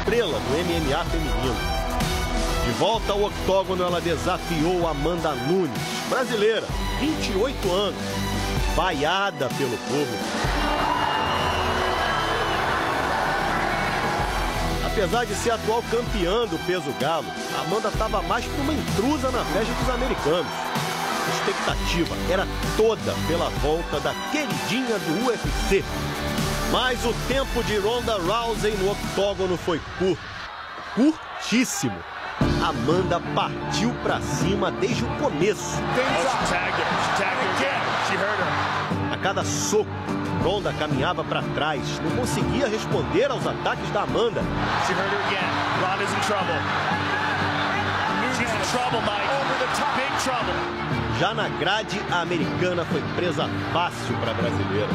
estrela do MMA feminino. De volta ao octógono, ela desafiou Amanda Nunes, brasileira, 28 anos, vaiada pelo público. Apesar de ser atual campeã do peso galo, Amanda estava mais que uma intrusa na festa dos americanos. A expectativa era toda pela volta da queridinha do UFC. Mas o tempo de Ronda Rousey no octógono foi curto, curtíssimo. Amanda partiu pra cima desde o começo. A cada soco, Ronda caminhava para trás, não conseguia responder aos ataques da Amanda. Já na grade, a americana foi presa fácil para a brasileira.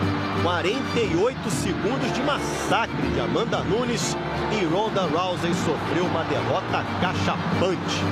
48 segundos de massacre de Amanda Nunes e Ronda Rousey sofreu uma derrota cachapante.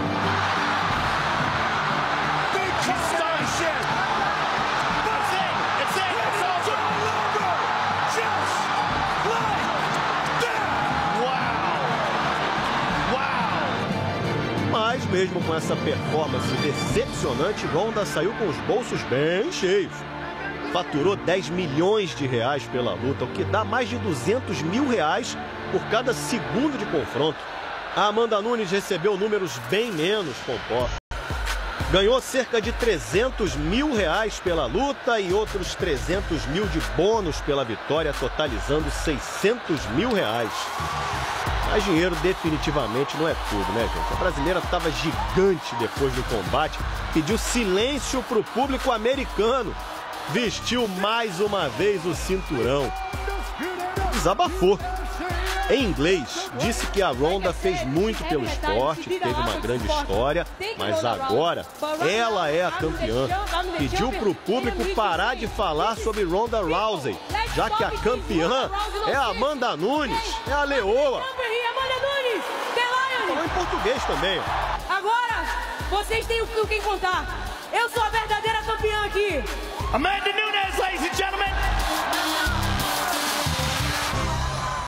Mas mesmo com essa performance decepcionante, Ronda saiu com os bolsos bem cheios. Faturou 10 milhões de reais pela luta, o que dá mais de 200 mil reais por cada segundo de confronto. A Amanda Nunes recebeu números bem menos compostos. Ganhou cerca de 300 mil reais pela luta e outros 300 mil de bônus pela vitória, totalizando 600 mil reais. Mas dinheiro definitivamente não é tudo, né, gente? A brasileira estava gigante depois do combate, pediu silêncio para o público americano. Vestiu mais uma vez o cinturão. Desabafou. Em inglês, disse que a Ronda fez muito pelo esporte, teve uma grande história, mas agora ela é a campeã. Pediu para o público parar de falar sobre Ronda Rousey, já que a campeã é a Amanda Nunes, é a leoa. Falou em português também. Agora, vocês têm o que contar. Eu sou a verdadeira campeã aqui. Amanda Nunes, ladies and gentlemen.